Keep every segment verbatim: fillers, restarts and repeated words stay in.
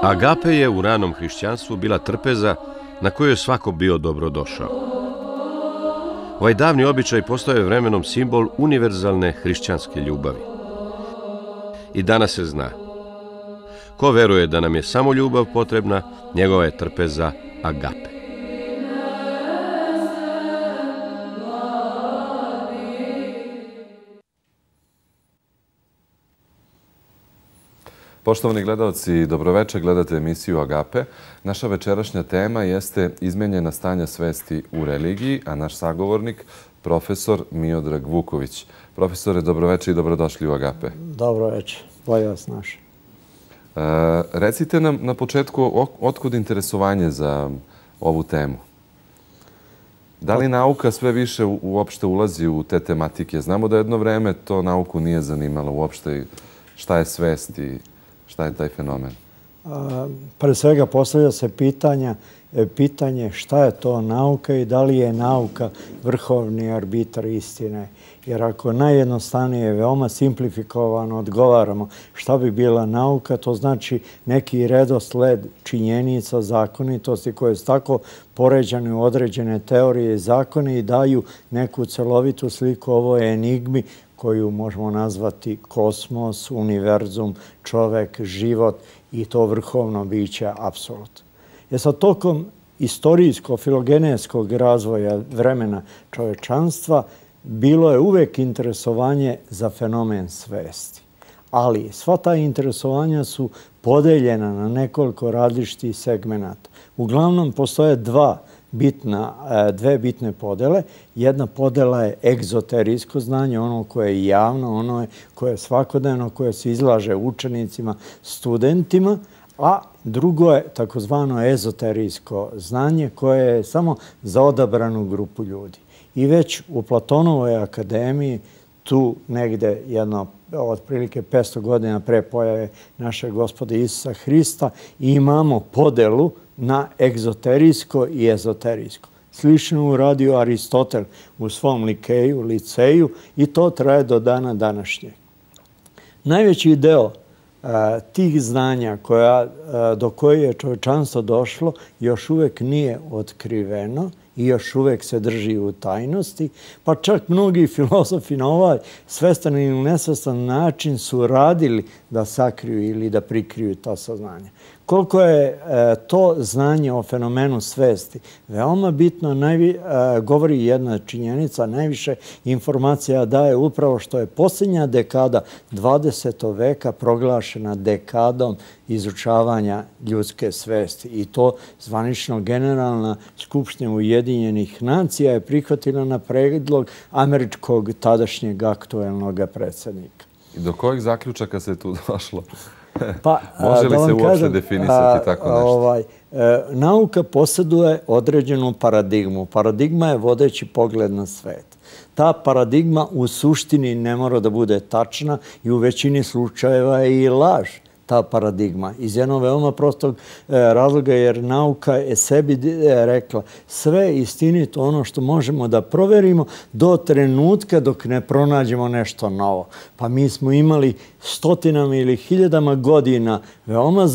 Agape je u ranom hrišćanstvu bila trpeza na kojoj je svako bio dobrodošao. Ovaj davni običaj postao je vremenom simbol univerzalne hrišćanske ljubavi. I danas se zna. Ko veruje da nam je samo ljubav potrebna, njegova je trpeza agape. Poštovani gledalci, dobroveče, gledate emisiju Agape. Naša večerašnja tema jeste izmenjena stanja svesti u religiji, a naš sagovornik, profesor Miodrag Vuković. Profesore, dobroveče i dobrodošli u Agape. Dobroveče, bolje vas naše. Recite nam na početku otkud interesovanje za ovu temu. Da li nauka sve više uopšte ulazi u te tematike? Znamo da jedno vreme to nauku nije zanimalo uopšte šta je svest i šta je taj fenomen? Pre svega postavlja se pitanja, pitanje šta je to nauka i da li je nauka vrhovni arbitar istine. Jer ako najjednostavnije, veoma simplifikovano odgovaramo šta bi bila nauka, to znači neki redosled činjenica, zakonitosti koje su tako poređane u određene teorije i zakone i daju neku celovitu sliku ovoj enigmi koju možemo nazvati kosmos, univerzum, čovek, život i to vrhovno biće apsolut. Jer sa tokom istorijsko-filogenetskog razvoja vremena čovečanstva bilo je uvek interesovanje za fenomen svesti. Ali sva ta interesovanja su podeljena na nekoliko različitih segmenata. Uglavnom postoje dva bitna, dve bitne podele. Jedna podela je egzoterijsko znanje, ono koje je javno, ono koje je svakodnevno, koje se izlaže učenicima, studentima, a drugo je takozvano ezoterijsko znanje koje je samo za odabranu grupu ljudi. I već u Platonovoj akademiji, tu negde jedno otprilike petsto godina pre pojave našeg Gospoda Isusa Hrista, imamo podelu na egzoterijsko i ezoterijsko. Slično uradio Aristotel u svom Likeju, liceju i to traje do dana današnjeg. Najveći deo tih znanja koja, do koje je čovečanstvo došlo još uvek nije otkriveno i još uvek se drži u tajnosti, pa čak mnogi filozofi na ovaj svestan ili nesvestan način su radili da sakriju ili da prikriju ta saznanja. Koliko je to znanje o fenomenu svesti veoma bitno, govori jedna činjenica, najviše informacija daje upravo što je posljednja dekada dvadesetog veka proglašena dekadom izučavanja ljudske svesti. I to zvanično Generalna skupština Ujedinjenih nacija je prihvatila na predlog američkog tadašnjeg aktuelnog predsjednika. I do kojih zaključaka se tu došlo? Pa, može li se uopšte definisati tako nešto? Ovaj, nauka posjeduje određenu paradigmu. Paradigma je vodeći pogled na svet. Ta paradigma u suštini ne mora da bude tačna i u većini slučajeva je i laž. Ta paradigma. Iz jednog veoma prostog razloga, jer nauka je sebi rekla sve istinito ono što možemo da proverimo do trenutka dok ne pronađemo nešto novo. Pa mi smo imali stotinama ili hiljadama godina veoma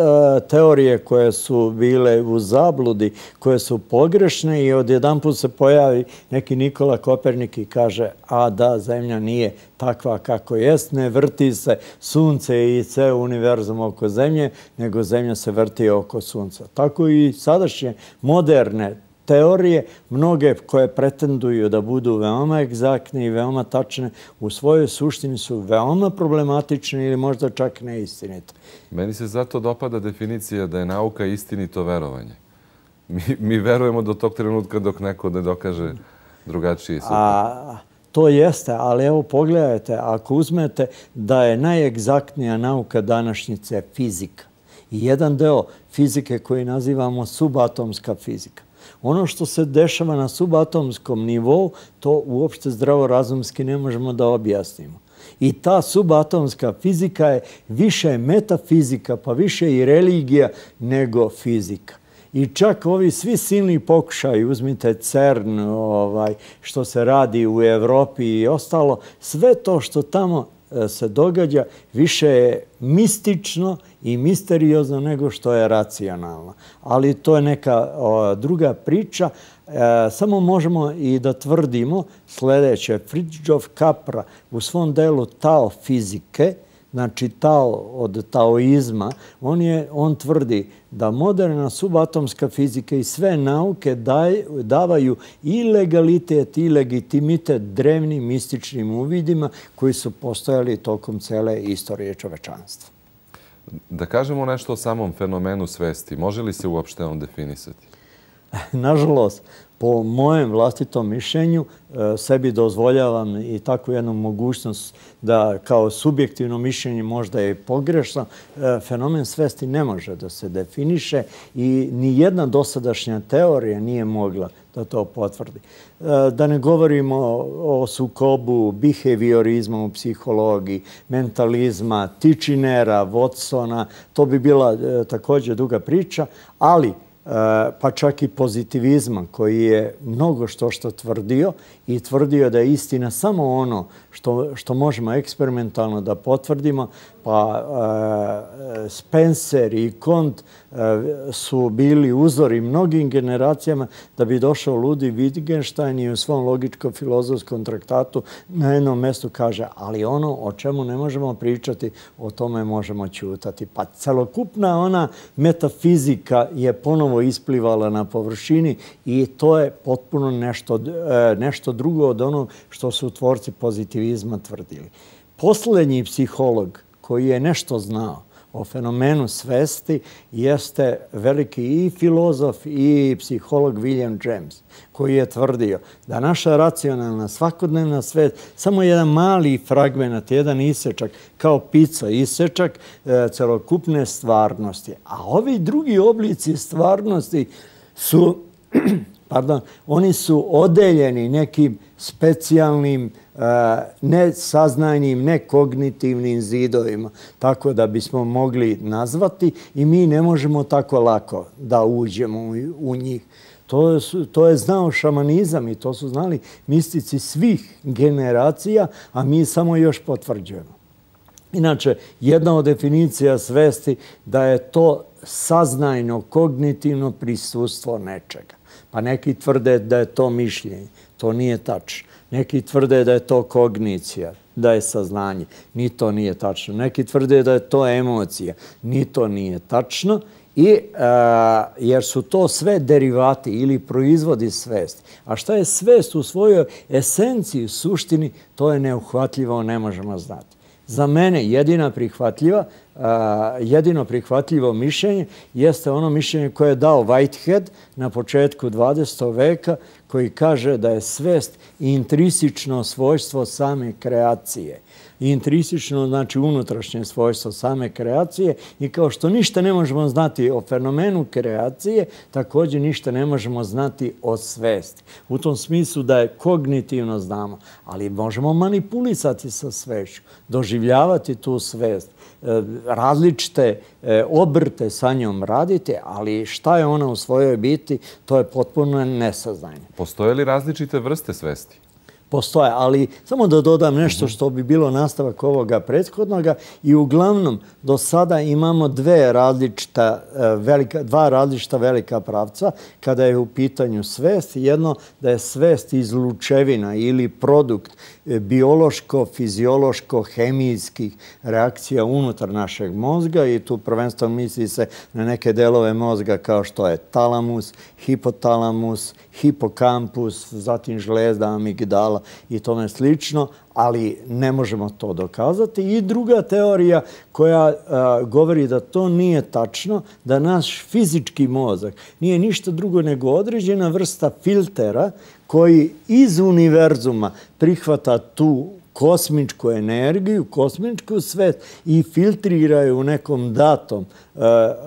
teorije koje su bile u zabludi, koje su pogrešne i odjedanput se pojavi neki Nikola Kopernik i kaže a da, zemlja nije takva kako jest, ne vrti se sunce i ceo univerzum oko zemlje, nego zemlja se vrti oko sunca. Tako i sadašnje moderne teorije, mnoge koje pretenduju da budu veoma egzaktne i veoma tačne, u svojoj suštini su veoma problematične ili možda čak neistinite. Meni se zato dopada definicija da je nauka istinito verovanje. Mi, mi verujemo do tog trenutka dok neko ne dokaže drugačije. A, to jeste, ali evo pogledajte, ako uzmete da je najegzaktnija nauka današnjice fizika i jedan deo fizike koji nazivamo subatomska fizika. Ono što se dešava na subatomskom nivou, to uopšte zdravorazumski ne možemo da objasnimo. I ta subatomska fizika je više metafizika, pa više i religija nego fizika. I čak ovi svi silni pokušaji, uzmite CERN, ovaj, što se radi u Evropi i ostalo, sve to što tamo se događa više je mistično i misteriozno nego što je racionalno. Ali to je neka druga priča. Samo možemo i da tvrdimo sljedeće. Fritjof Capra u svom delu Tao fizike, znači Tao od taoizma, on, je, on tvrdi da moderna subatomska fizika i sve nauke daj, davaju i legalitet i legitimitet drevnim mističnim uvidima koji su postojali tokom cele istorije čovečanstva. Da kažemo nešto o samom fenomenu svesti. Može li se uopšte on definisati? Nažalost, po mojem vlastitom mišljenju, sebi dozvoljavam i takvu jednu mogućnost da kao subjektivno mišljenje možda je pogrešno. Fenomen svesti ne može da se definiše i ni jedna dosadašnja teorija nije mogla da to potvrdi. Da ne govorimo o sukobu behaviorizma u psihologiji, mentalizma, Tichinera, Watsona, to bi bila također duga priča, ali pa čak i pozitivizma koji je mnogo što što tvrdio i tvrdio da je istina samo ono što, što možemo eksperimentalno da potvrdimo, pa e, Spencer i Kant e, su bili uzori mnogim generacijama da bi došao ludi Wittgenstein i u svom logičko-filozofskom traktatu na jednom mjestu kaže, ali ono o čemu ne možemo pričati, o tome možemo ćutati. Pa celokupna ona metafizika je ponovo isplivala na površini i to je potpuno nešto, nešto drugo od onog što su tvorci pozitivizma tvrdili. Posljednji psiholog koji je nešto znao o fenomenu svesti jeste veliki i filozof i psiholog William James, koji je tvrdio da naša racionalna svakodnevna svest samo jedan mali fragment, jedan isečak, kao pica isečak e, celokupne stvarnosti. A ovi drugi oblici stvarnosti su, pardon, oni su odeljeni nekim specijalnim nesaznajnim, nekognitivnim zidovima, tako da bismo mogli nazvati i mi ne možemo tako lako da uđemo u njih. To, su, to je znao šamanizam i to su znali mistici svih generacija, a mi samo još potvrđujemo. Inače, jedna od definicija svesti da je to saznajno, kognitivno prisustvo nečega. Pa neki tvrde da je to mišljenje. To nije tačno. Neki tvrde da je to kognicija, da je saznanje. Ni to nije tačno. Neki tvrde da je to emocija. Ni to nije tačno. I, a, jer su to sve derivati ili proizvodi svesti. A šta je svest u svojoj esenciji, suštini, to je neuhvatljivo, ne možemo znati. Za mene jedina prihvatljiva, uh, jedino prihvatljivo mišljenje jeste ono mišljenje koje je dao Whitehead na početku dvadesetog veka, koji kaže da je svest intrisično svojstvo same kreacije. Intrisično znači unutrašnje svojstvo same kreacije i kao što ništa ne možemo znati o fenomenu kreacije, također ništa ne možemo znati o svesti. U tom smislu da je kognitivno znamo, ali možemo manipulisati sa svešću, doživljavati tu svest, različite obrte sa njom raditi, ali šta je ona u svojoj biti, to je potpuno nesaznanje. Postoje li različite vrste svesti? Postoje, ali samo da dodam nešto što bi bilo nastavak ovoga prethodnoga i uglavnom do sada imamo dve različita, velika, dva različita velika pravca kada je u pitanju svest. Jedno da je svest izlučevina ili produkt biološko, fiziološko, hemijskih reakcija unutar našeg mozga i tu prvenstveno misli se na neke delove mozga kao što je talamus, hipotalamus, hipokampus, zatim žlezda, amigdala i tome slično, ali ne možemo to dokazati. I druga teorija koja a, govori da to nije tačno, da naš fizički mozak nije ništa drugo nego određena vrsta filtera koji iz univerzuma prihvata tu kosmičku energiju, kosmičku svest i filtriraju u nekom datom e,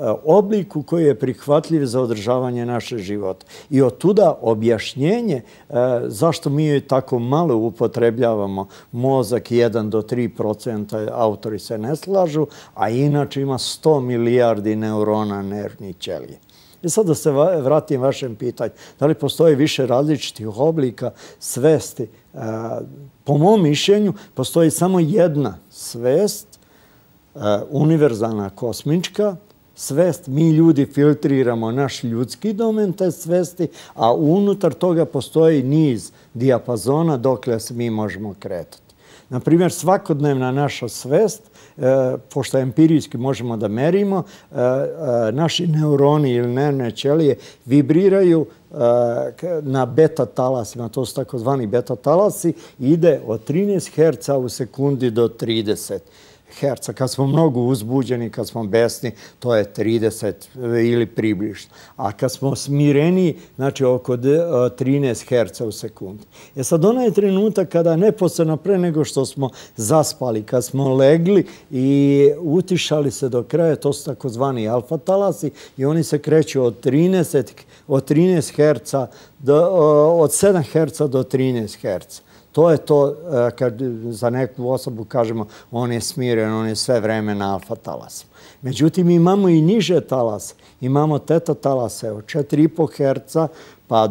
obliku koji je prihvatljiv za održavanje naše života. I od tuda objašnjenje e, zašto mi tako malo upotrebljavamo mozak jedan do tri procenta, autori se ne slažu, a inače ima sto milijardi neurona nervnih ćelija. I sad da se vratim vašem pitanju. Da li postoji više različitih oblika svesti? Po mom mišljenju postoji samo jedna svest, univerzalna kosmička svest. Mi ljudi filtriramo naš ljudski domen te svesti, a unutar toga postoji niz dijapazona dokle se mi možemo kretati. Naprimjer, svakodnevna naša svest, pošto empirijski možemo da merimo, naši neuroni ili nervne ćelije vibriraju na beta talasima, to su takozvani beta talasi, ide od trinaest herca u sekundi do trideset herca. Kad smo mnogo uzbuđeni, kad smo besni, to je trideset ili približno. A kad smo smireni, znači oko trinaest herca u sekundi. E sad, onaj trenutak kada neposredno pre nego što smo zaspali, kad smo legli i utišali se do kraja, to su takozvani alfa talasi i oni se kreću od trinaest herca, od sedam herca do trinaest herca. To je to kad za neku osobu kažemo on je smiren, on je sve vreme na alfa talasima. Međutim, imamo i niže talase. Imamo teta talase od četiri i po herca pa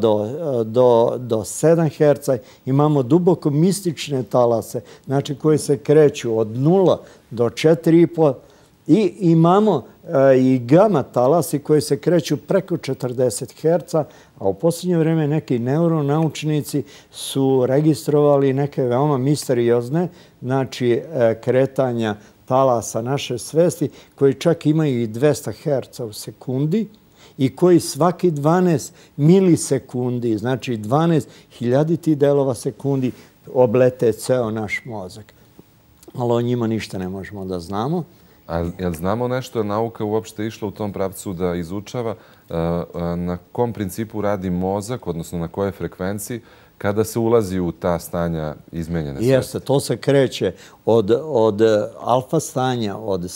do sedam herca. Imamo duboko mistične talase, znači koje se kreću od nula do četiri i po. I imamo i gama talasi koji se kreću preko četrdeset herca, a u posljednje vreme neki neuronaučnici su registrovali neke veoma misteriozne, znači kretanja talasa naše svesti, koji čak imaju i dvesta herca u sekundi i koji svaki dvanaest milisekundi, znači dvanaest hiljaditi delova sekundi, oblete ceo naš mozak. Ali o njima ništa ne možemo da znamo. A jel znamo nešto, je nauka uopšte išla u tom pravcu da izučava na kom principu radi mozak, odnosno na kojoj frekvenciji, kada se ulazi u ta stanja izmenjene svesti? Jeste, to se kreće od alfa stanja, od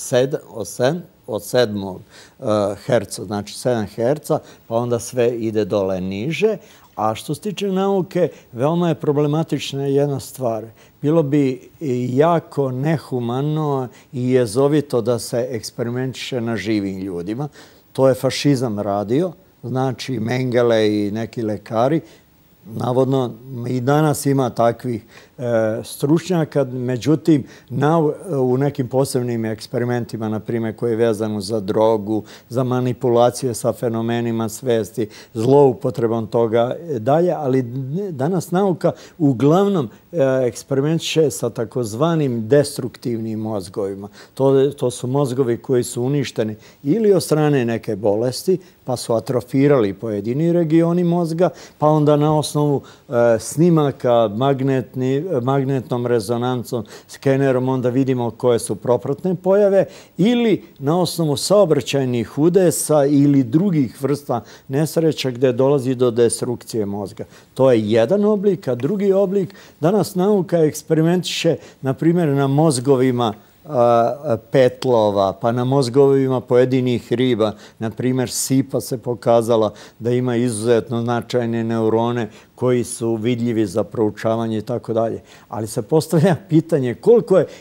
sedmog herca, znači sedam herca, pa onda sve ide dole niže. A što se tiče nauke, veoma je problematična jedna stvar. Bilo bi jako nehumano i jezovito da se eksperimentiše na živim ljudima. To je fašizam radio, znači Mengele i neki lekari. Navodno, i danas ima takvih stručnjaka, međutim, u nekim posebnim eksperimentima, na primjer, koji je vezano za drogu, za manipulacije sa fenomenima svesti, zloupotrebom toga dalje, ali danas nauka uglavnom eksperimentiše sa takozvanim destruktivnim mozgovima. To su mozgovi koji su uništeni ili od strane neke bolesti, pa su atrofirali pojedini regioni mozga, pa onda na osnovu snimaka magnetnom rezonancom, skenerom, onda vidimo koje su propratne pojave, ili na osnovu saobraćajnih udesa ili drugih vrsta nesreća gde dolazi do destrukcije mozga. To je jedan oblik, a drugi oblik, danas nauka eksperimentiše, na primjer, na mozgovima petlova, pa na mozgovima pojedinih riba. Na primjer, sipa se pokazala da ima izuzetno značajne neurone koji su vidljivi za proučavanje i tako dalje. Ali se postavlja pitanje koliko je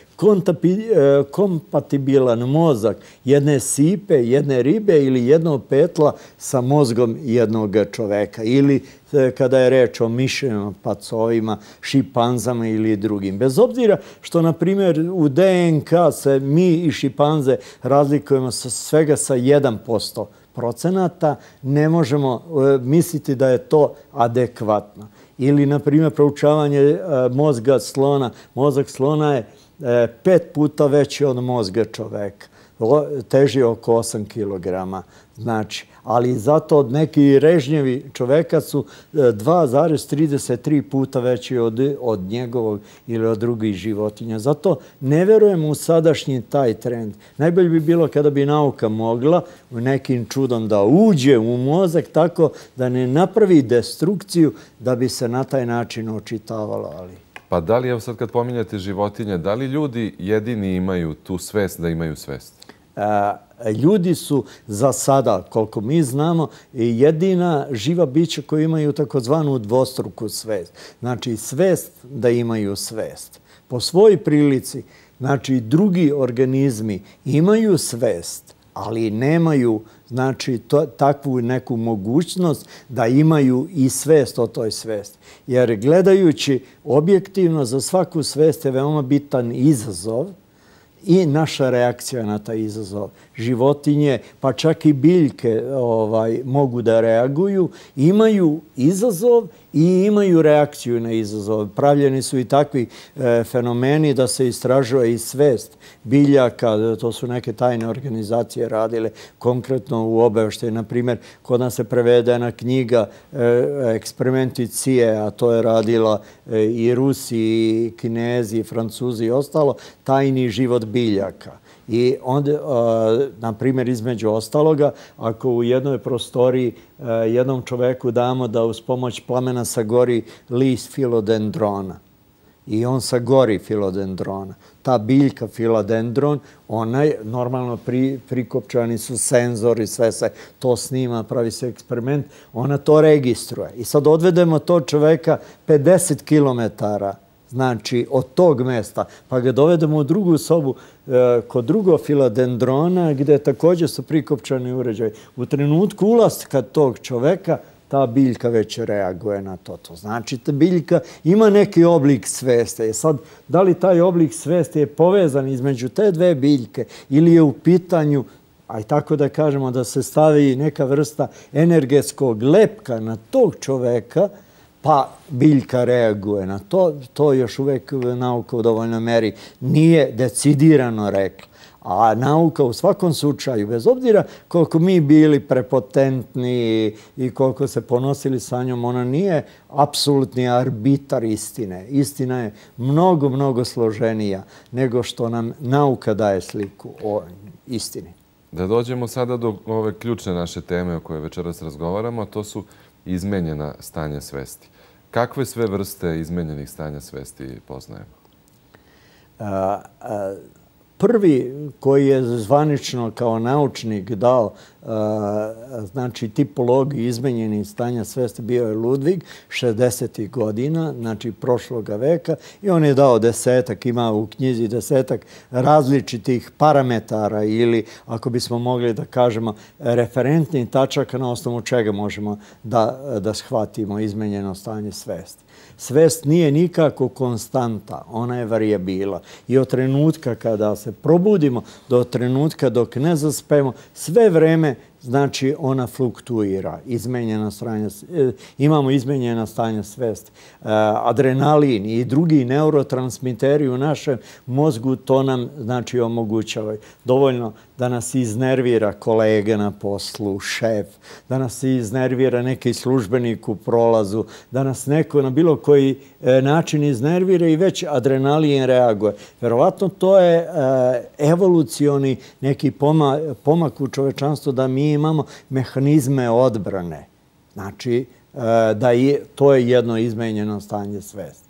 kompatibilan mozak jedne sipe, jedne ribe ili jednog petla sa mozgom jednog čoveka. Ili kada je reč o miševima, pacovima, šipanzama ili drugim. Bez obzira što, na primjer, u D N K se mi i šipanze razlikujemo svega sa jedan posto procenata, ne možemo misliti da je to adekvatno. Ili, na primjer, proučavanje mozga slona. Mozak slona je pet puta veći od mozga čoveka. Teži oko osam kilograma. Znači, ali zato neki režnjevi čoveka su dva zarez trideset tri puta veći od njegovog ili od drugih životinja. Zato ne verujem u sadašnji taj trend. Najbolje bi bilo kada bi nauka mogla u nekim čudom da uđe u mozak tako da ne napravi destrukciju da bi se na taj način očitavalo. Pa da li, evo sad kad pominjate životinje, da li ljudi jedini imaju tu svest da imaju svest? Ljudi su za sada, koliko mi znamo, jedina živa bića koja imaju takozvanu dvostruku svest. Znači, svest da imaju svest. Po svojoj prilici, znači, drugi organizmi imaju svest, ali nemaju znači to, takvu neku mogućnost da imaju i svest o toj svesti. Jer gledajući objektivno za svaku svest je veoma bitan izazov i naša reakcija na taj izazov. Životinje, pa čak i biljke ovaj, mogu da reaguju, imaju izazov i imaju reakciju na izazov. Pravljeni su i takvi e, fenomeni da se istražuje i svest biljaka, to su neke tajne organizacije radile konkretno u obaveštaj. Naprimjer, kod nas se prevedena knjiga e, Eksperimenti C I E, a to je radila e, i Rusi, i Kinezi, i Francuzi i ostalo, tajni život biljaka. I onda, na primjer, između ostaloga, ako u jednoj prostoriji jednom čoveku damo da uz pomoć plamena sagori list filodendrona i on sagori filodendrona, ta biljka filodendron, ona je normalno pri, prikopčani su senzori, sve se to snima, pravi se eksperiment, ona to registruje. I sad odvedemo to čoveka pedeset kilometara znači od tog mesta, pa ga dovedemo u drugu sobu e, kod drugog filodendrona gdje također su prikopčani uređaj. U trenutku ulaska tog čoveka ta biljka već reaguje na to. To znači ta biljka ima neki oblik sveste. E sad, da li taj oblik sveste je povezan između te dve biljke ili je u pitanju, a i tako da kažemo da se stavi neka vrsta energetskog lepka na tog čoveka, pa biljka reaguje na to, to još uvijek nauka u dovoljnoj meri nije decidirano rekla. A nauka u svakom slučaju, bez obzira koliko mi bili prepotentni i koliko se ponosili sa njom, ona nije apsolutni arbitar istine. Istina je mnogo, mnogo složenija nego što nam nauka daje sliku o istini. Da dođemo sada do ove ključne naše teme o kojoj večeras razgovaramo, a to su izmenjena stanja svesti. Kakve sve vrste izmenjenih stanja svesti poznajemo? A, a, prvi koji je zvanično kao naučnik dao a, znači tipologiju izmenjenih stanja svesti bio je Ludwig šezdesetih godina, znači prošloga veka, i on je dao desetak, ima u knjizi desetak različitih parametara ili, ako bismo mogli da kažemo, referentnih tačaka na osnovu čega možemo da, da shvatimo izmenjeno stanje svesti. Svest nije nikako konstanta, ona je varijabila. I od trenutka kada se probudimo do trenutka dok ne zaspemo, sve vreme znači ona fluktuira, izmenjena stanja, imamo izmenjena stanja svesti. Adrenalin i drugi neurotransmiteri u našem mozgu to nam znači omogućavaju. Dovoljno da nas iznervira kolega na poslu, šef, da nas iznervira neki službenik u prolazu, da nas neko na bilo koji način iznervira i već adrenalin reaguje. Verovatno to je evolucioni neki pomak u čovečanstvu da mi imamo mehanizme odbrane. Znači, da je, to je jedno izmenjeno stanje svesti.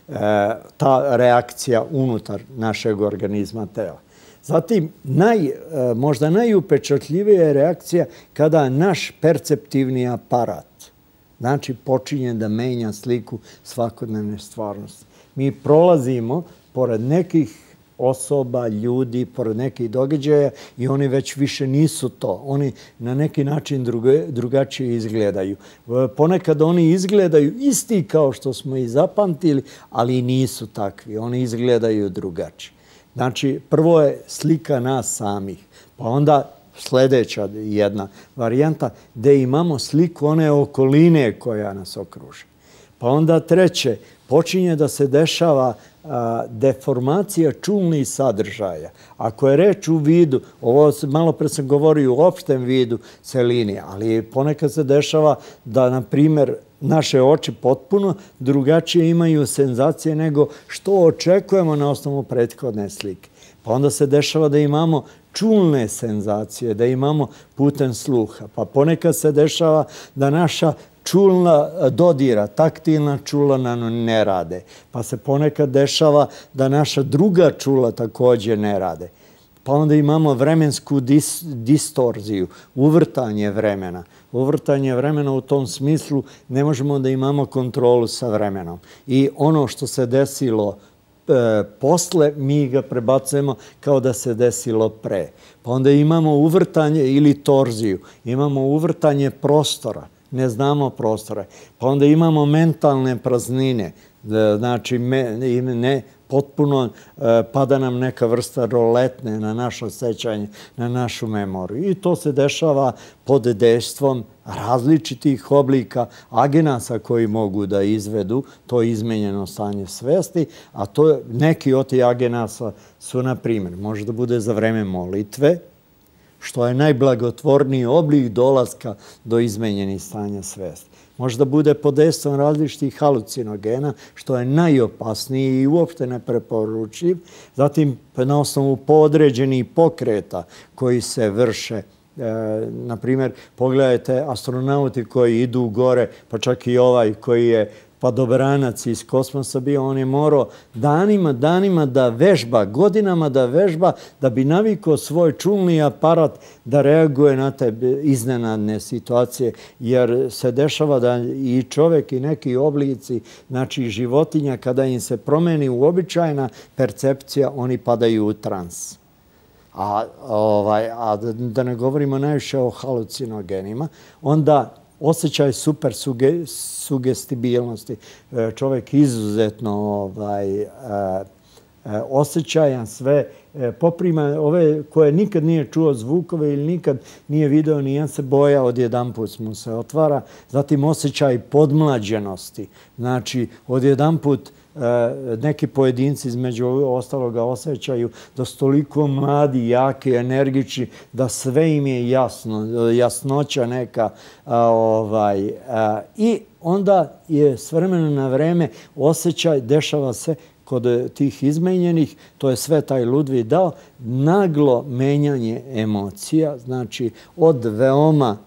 Ta reakcija unutar našeg organizma tela. Zatim, naj, možda najupečatljivija je reakcija kada naš perceptivni aparat znači počinje da menja sliku svakodnevne stvarnosti. Mi prolazimo pored nekih osoba, ljudi, pored nekih događaja i oni već više nisu to. Oni na neki način drugačije izgledaju. Ponekad oni izgledaju isti kao što smo i zapamtili, ali nisu takvi. Oni izgledaju drugačije. Znači, prvo je slika nas samih, pa onda sljedeća jedna varijanta gdje imamo sliku one okoline koja nas okruži. Pa onda treće, počinje da se dešava a, deformacija čulnih sadržaja. Ako je reč u vidu, ovo malo pre sam govorio u opštem vidu celini, ali ponekad se dešava da, na primjer, naše oči potpuno drugačije imaju senzacije nego što očekujemo na osnovu prethodne slike. Pa onda se dešava da imamo čulne senzacije, da imamo putem sluha. Pa ponekad se dešava da naša čulna dodira, taktilna čula nam ne rade. Pa se ponekad dešava da naša druga čula također ne rade. Pa onda imamo vremensku dis, distorziju, uvrtanje vremena. Uvrtanje vremena u tom smislu ne možemo da imamo kontrolu sa vremenom. I ono što se desilo posle mi ga prebacujemo kao da se desilo pre. Pa onda imamo uvrtanje ili torziju, imamo uvrtanje prostora, ne znamo prostora. Pa onda imamo mentalne praznine, znači ne, potpuno pada nam neka vrsta roletne na naše osjećanje, na našu memoriju. I to se dešava pod dejstvom različitih oblika agenasa koji mogu da izvedu to izmenjeno stanje svesti, a to neki od tih agenasa su, na primjer, može da bude za vreme molitve, što je najblagotvorniji oblik dolaska do izmenjenih stanja svesti. Može da bude pod dejstvom različitih halucinogena, što je najopasniji i uopšte nepreporučiv. Zatim, na osnovu podređenih pokreta koji se vrše, na primjer, pogledajte astronauti koji idu gore, pa čak i ovaj koji je padobranac iz kosmosa bio, on je morao danima, danima da vežba, godinama da vežba, da bi navikao svoj čulni aparat da reaguje na te iznenadne situacije, jer se dešava da i čovjek i neki oblici, znači životinja, kada im se promeni uobičajena percepcija, oni padaju u trans. A, ovaj, a da ne govorimo najviše o halucinogenima, onda osjećaj super suge, sugestibilnosti. Čovjek izuzetno ovaj, e, e, osjećajan, sve e, poprima ove koje nikad nije čuo zvukove ili nikad nije video nijedan se boja, odjedanput mu se otvara. Zatim osjećaj podmlađenosti. Znači, odjedanput neki pojedinci između ostaloga osjećaju da su toliko mladi, jaki, energični, da sve im je jasno, jasnoća neka. Ovaj, I onda je s vremena na vreme osjećaj, dešava se kod tih izmenjenih, to je sve taj Ludvig dao, naglo menjanje emocija, znači od veoma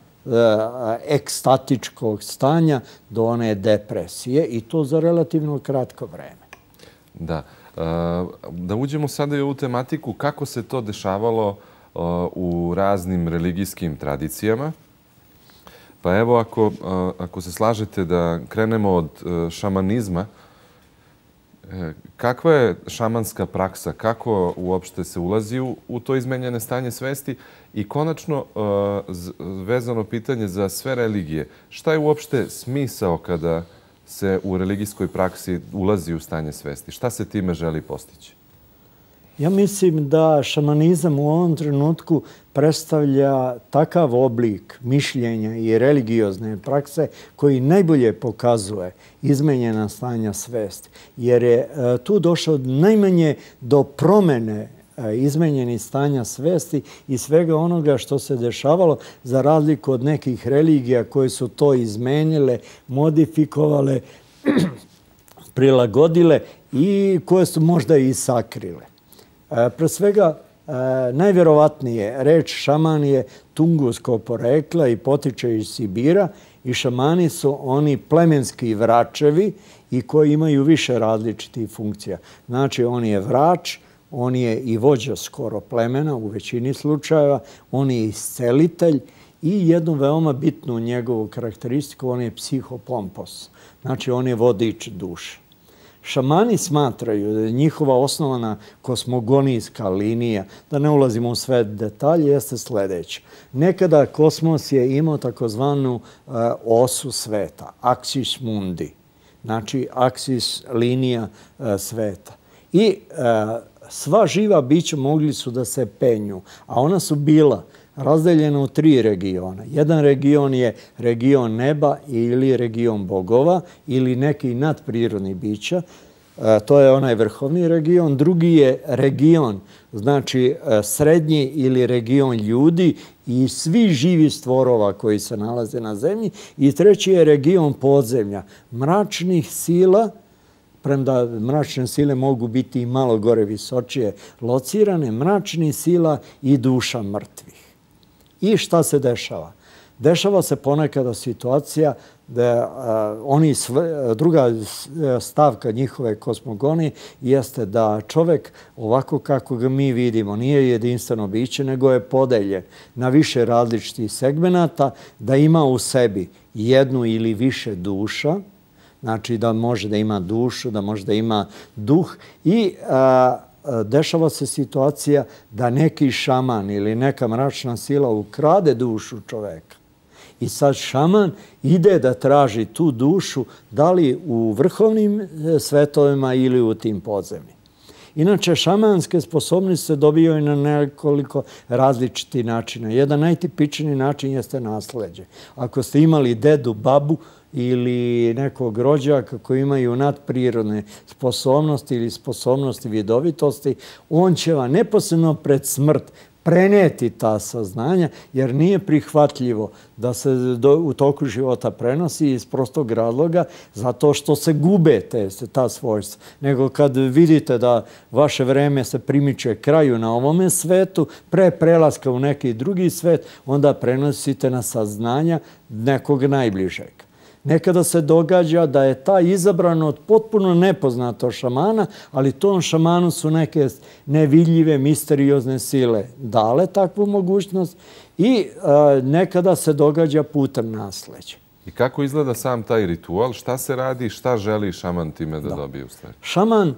ekstatičkog stanja do one depresije i to za relativno kratko vreme. Da. Da uđemo sada i u tematiku kako se to dešavalo u raznim religijskim tradicijama. Pa evo, ako, ako se slažete da krenemo od šamanizma, kakva je šamanska praksa? Kako uopšte se ulazi u, u to izmenjene stanje svesti? I konačno, vezano pitanje za sve religije. Šta je uopšte smisao kada se u religijskoj praksi ulazi u stanje svesti? Šta se time želi postići? Ja mislim da šamanizam u ovom trenutku predstavlja takav oblik mišljenja i religiozne prakse koji najbolje pokazuje izmenjena stanja svesti. Jer je tu došao najmanje do promene izmenjenih stanja svesti i svega onoga što se dešavalo za razliku od nekih religija koje su to izmenile, modifikovale, prilagodile i koje su možda i sakrile. Pre svega, najvjerovatnije reč šaman je tunguskog porekla i potiče iz Sibira i šamani su oni plemenski vračevi i koji imaju više različitih funkcija. Znači, on je vrač, on je i vođa skoro plemena u većini slučajeva, on je iscelitelj i jednu veoma bitnu njegovu karakteristiku, on je psihopompos. Znači, on je vodič duše. Šamani smatraju da je njihova osnovana kosmogonijska linija, da ne ulazimo u sve detalje, jeste sljedeće. Nekada kosmos je imao takozvanu osu sveta, axis mundi, znači aksis linija sveta. I sva živa bića mogli su da se penju, a ona su bila razdeljena u tri regiona. Jedan region je region neba ili region bogova ili neki nadprirodni bića. To je onaj vrhovni region. Drugi je region, znači srednji ili region ljudi i svi živi stvorova koji se nalaze na zemlji. I treći je region podzemlja, mračnih sila, premda mračne sile mogu biti i malo gore visočije locirane, mračnih sila i duša mrtvih. I šta se dešava? Dešava se ponekada situacija da oni druga stavka njihove kosmogonije jeste da čovjek, ovako kako ga mi vidimo, nije jedinstveno biće, nego je podeljen na više različitih segmenata, da ima u sebi jednu ili više duša, znači da može da ima dušu, da može da ima duh i dešava se situacija da neki šaman ili neka mračna sila ukrade dušu čoveka. I sad šaman ide da traži tu dušu da li u vrhovnim svetovima ili u tim podzemnim. Inače, šamanske sposobnosti se dobijaju na nekoliko različitih načina. Jedan najtipičniji način jeste nasleđe. Ako ste imali dedu, babu ili nekog rođaka koji imaju nadprirodne sposobnosti ili sposobnosti vidovitosti, on će vam neposredno pred smrt preneti ta saznanja, jer nije prihvatljivo da se u toku života prenosi iz prostog razloga zato što se gube te, ta svojstva. Nego kad vidite da vaše vreme se primiče kraju na ovome svetu, pre prelaska u neki drugi svet, onda prenosite na saznanja nekog najbližeg. Nekada se događa da je taj izabran od potpuno nepoznatog šamana, ali tom šamanu su neke nevidljive, misteriozne sile dale takvu mogućnost i nekada se događa putem nasleđa. I kako izgleda sam taj ritual? Šta se radi i šta želi šaman time da dobije u stvari? Šaman,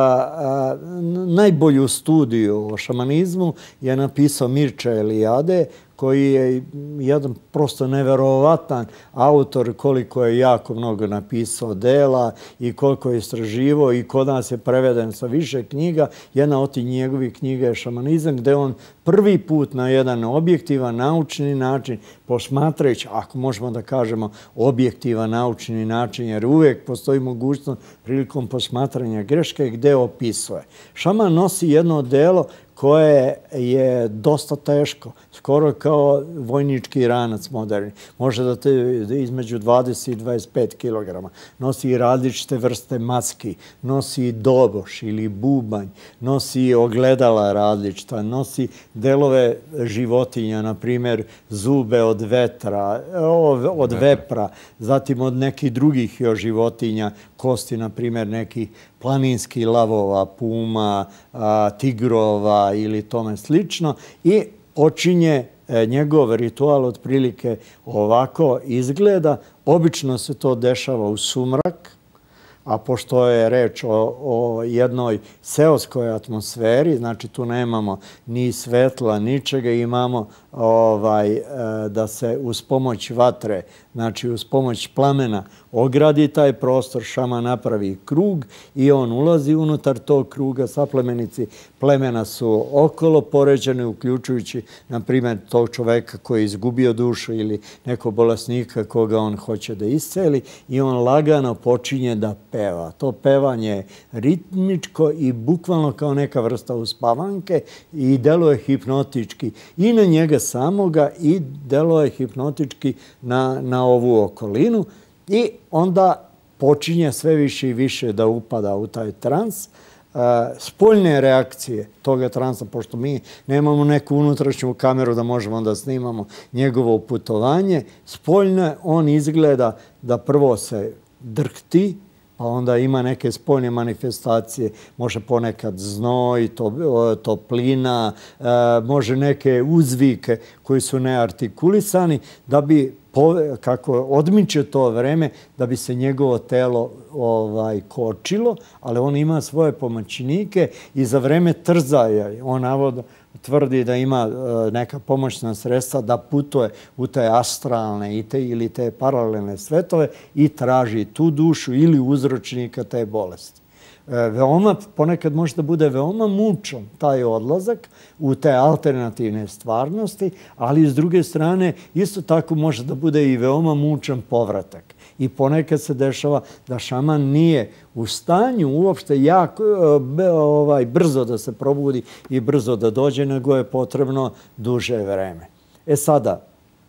najbolju studiju o šamanizmu je napisao Mircea Eliade, koji je jedan prosto neverovatan autor, koliko je jako mnogo napisao dela i koliko je istraživao i kod nas je preveden sa više knjiga. Jedna od tih njegovih knjiga je Šamanizam, gde on prvi put na jedan objektivan, naučni način, posmatrajući, ako možemo da kažemo objektivan, naučni način, jer uvijek postoji mogućnost prilikom posmatranja greške gde opisuje. Šaman nosi jedno delo koje je dosta teško, skoro kao vojnički ranac moderni. Može da te između dvadeset i dvadeset pet kilograma. Nosi i različite vrste maski, nosi i doboš ili bubanj, nosi ogledala različita, nosi delove životinja, na primjer zube od vetra, od vepra, zatim od nekih drugih još životinja, kosti, na primjer, nekih planinskih lavova, puma, tigrova ili tome slično. I počinje njegov ritual otprilike ovako izgleda. Obično se to dešava u sumrak, a pošto je reč o, o jednoj seoskoj atmosferi, znači tu nemamo ni svetla, ničega, imamo ovaj, da se uz pomoć vatre, znači uz pomoć plamena ogradi taj prostor, šaman napravi krug i on ulazi unutar tog kruga. Saplemenici plemena su okolo poređeni, uključujući, na primjer, tog čoveka koji je izgubio dušu ili nekog bolesnika koga on hoće da isceli i on lagano počinje da peva. To pevanje je ritmičko i bukvalno kao neka vrsta uspavanke i deluje hipnotički i na njega samoga i deluje hipnotički na, na ovu okolinu. I onda počinje sve više i više da upada u taj trans. Spoljne reakcije toga transa, pošto mi nemamo neku unutrašnju kameru da možemo da snimamo njegovo putovanje, spoljno on izgleda da prvo se drhti, pa onda ima neke spoljne manifestacije, može ponekad znoj, toplina, može neke uzvike koji su neartikulisani, da bi, kako odmiče to vreme, da bi se njegovo telo ovaj, kočilo, ali on ima svoje pomoćnike i za vreme trzaja, on navodno tvrdi da ima neka pomoćna sredstva da putuje u te astralne i te, ili te paralelne svetove i traži tu dušu ili uzročnika te bolesti. Veoma, ponekad može da bude veoma mučan taj odlazak u te alternativne stvarnosti, ali s druge strane isto tako može da bude i veoma mučan povratak. I ponekad se dešava da šaman nije u stanju uopšte jako ovaj, brzo da se probudi i brzo da dođe, nego je potrebno duže vreme. E sada,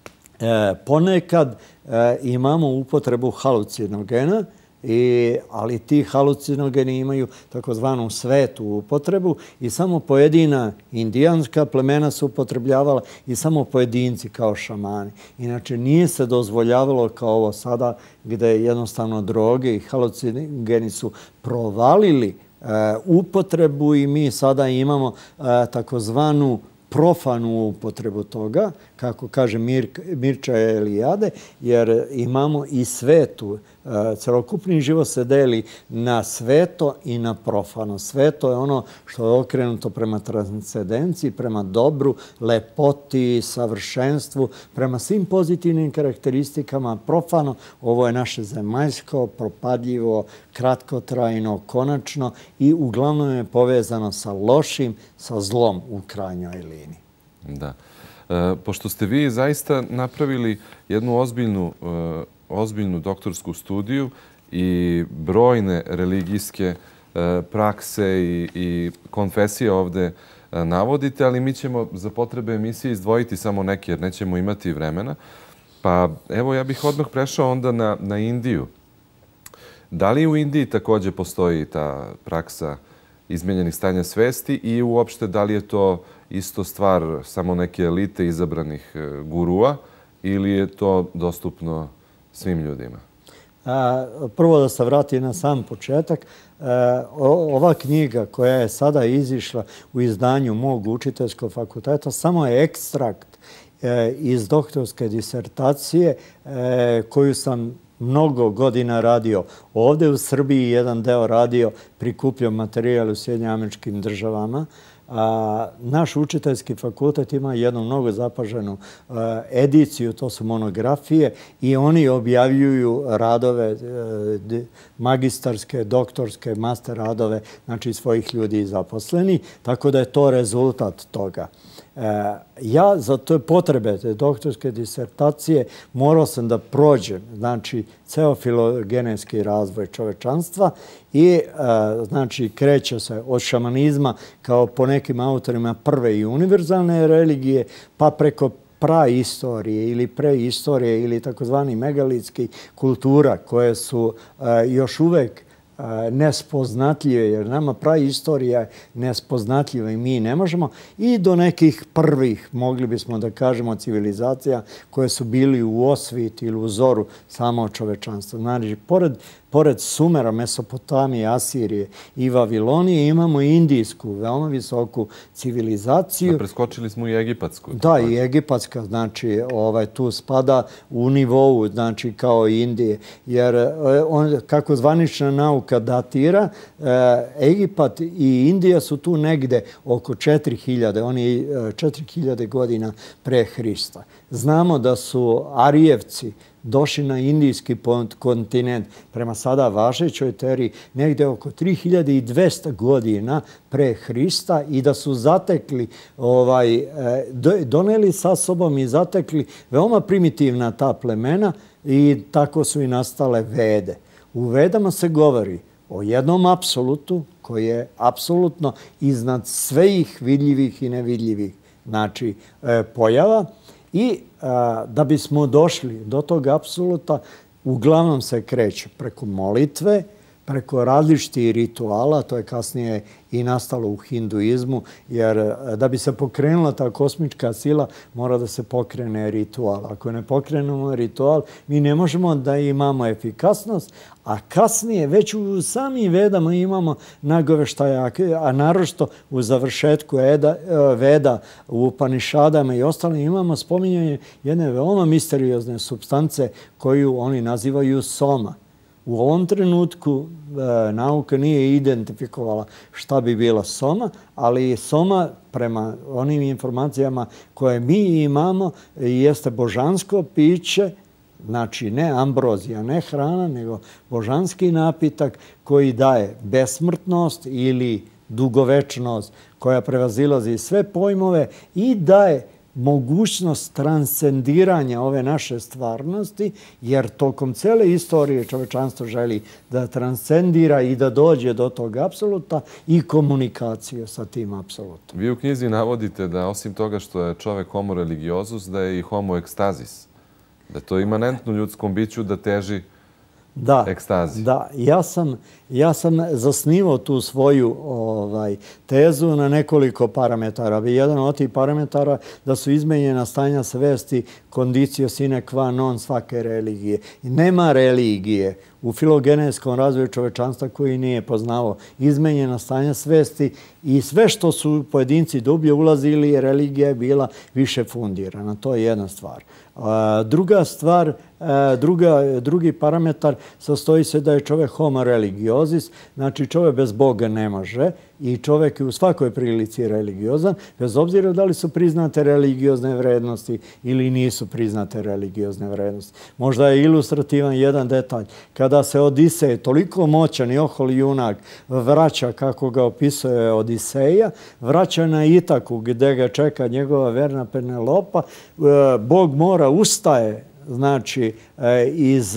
e, ponekad e, imamo upotrebu halucinogena, I, ali ti halucinogeni imaju takozvanu svetu upotrebu i samo pojedina indijanska plemena su upotrebljavala i samo pojedinci kao šamani. Inače, nije se dozvoljavalo kao ovo sada gde jednostavno droge i halucinogeni su provalili e, upotrebu i mi sada imamo e, takozvanu profanu upotrebu toga, kako kaže Mirča Elijade, jer imamo i svetu. Celokupni život se deli na sveto i na profano. Sveto je ono što je okrenuto prema transcendenciji, prema dobru, lepoti, savršenstvu, prema svim pozitivnim karakteristikama. Profano, ovo je naše zemaljsko, propadljivo, kratkotrajno, konačno i uglavnom je povezano sa lošim, sa zlom u krajnjoj liniji. Da. Pošto ste vi zaista napravili jednu ozbiljnu ozbiljnu doktorsku studiju i brojne religijske prakse i konfesije ovde navodite, ali mi ćemo za potrebe emisije izdvojiti samo neke jer nećemo imati vremena. Pa evo, ja bih odmah prešao onda na, na Indiju. Da li u Indiji takođe postoji ta praksa izmenjenih stanja svesti i uopšte da li je to isto stvar samo neke elite izabranih gurua ili je to dostupno svim ljudima? Prvo da se vrati na sam početak. Ova knjiga koja je sada izišla u izdanju mog učiteljskog fakulteta samo je ekstrakt iz doktorske disertacije koju sam mnogo godina radio ovde u Srbiji, jedan deo radio, prikupljao materijal u Sjedinjenim Američkim Državama. Naš učiteljski fakultet ima jednu mnogo zapaženu ediciju, to su monografije i oni objavljuju radove magistarske, doktorske, master radove, znači svojih ljudi i zaposleni, tako da je to rezultat toga. Ja za te potrebe te doktorske disertacije morao sam da prođem, znači, ceo filogenetski razvoj čovečanstva i znači kreće se od šamanizma kao po nekim autorima prve i univerzalne religije, pa preko praistorije ili preistorije ili takozvani megalitski kultura koje su još uvek nespoznatljive, jer nama praistorija je nespoznatljiva i mi ne možemo, i do nekih prvih, mogli bismo da kažemo, civilizacija koje su bili u osvit ili u zoru samo čovečanstva. Znači, pored Pored Sumera, Mesopotamije, Asirije i Vavilonije imamo i indijsku, veoma visoku civilizaciju. A preskočili smo i egipatsku. Da, i egipatska, znači, tu spada u nivou, znači, kao Indije. Jer kako zvanična nauka datira, Egipat i Indija su tu negde oko četiri hiljade, oni četiri hiljade godina pre Hrista. Znamo da su Arijevci došli na indijski kontinent prema sada važećoj teoriji negde oko tri hiljade dvesta godina pre Hrista i da su zatekli, doneli sa sobom i zatekli veoma primitivna ta plemena i tako su i nastale Vede. U Vedama se govori o jednom apsolutu koji je apsolutno iznad svih vidljivih i nevidljivih, znači, pojava. I da bismo došli do tog apsoluta, uglavnom se kreće preko molitve, preko različitih rituala, to je kasnije i nastalo u hinduizmu, jer da bi se pokrenula ta kosmička sila, mora da se pokrene ritual. Ako ne pokrenemo ritual, mi ne možemo da imamo efikasnost, a kasnije, već u samim Vedama imamo nagoveštaja, a naročito u završetku Veda, u Upanišadama i ostalim, imamo spominjanje jedne veoma misteriozne supstance koju oni nazivaju soma. U ovom trenutku nauka nije identifikovala šta bi bila soma, ali soma, prema onim informacijama koje mi imamo, jeste božansko piće, znači ne ambrozija, ne hrana, nego božanski napitak koji daje besmrtnost ili dugovečnost koja prevazilazi sve pojmove i daje mogućnost transcendiranja ove naše stvarnosti, jer tokom cele istorije čovečanstvo želi da transcendira i da dođe do tog apsoluta i komunikaciju sa tim apsolutom. Vi u knjizi navodite da osim toga što je čovek homo religiozus, da je i homo ekstazis. Da je to imanentno ljudskom biću da teži ekstazi. Da, ja sam zasnivao tu svoju tezu na nekoliko parametara. Jedan od tih parametara da su izmenjena stanja svesti condicio sine qua non svake religije. Nema religije u filogenetskom razvoju čovečanstva koji nije poznavao izmenjena stanja svesti i sve što su pojedinci dublje ulazili, religija je bila više fundirana. To je jedna stvar. Druga stvar, druga, drugi parametar sastoji se da je čovjek homo religiosis, znači čovjek bez Boga ne može i čovjek je u svakoj prilici religiozan, bez obzira da li su priznate religiozne vrednosti ili nisu priznate religiozne vrednosti. Možda je ilustrativan jedan detalj. Kada se Odisej, toliko moćan i oholi junak, vraća, kako ga opisuje Odiseja, vraća na Itaku gdje ga čeka njegova verna Penelopa, Bog mora ustaje, znači iz,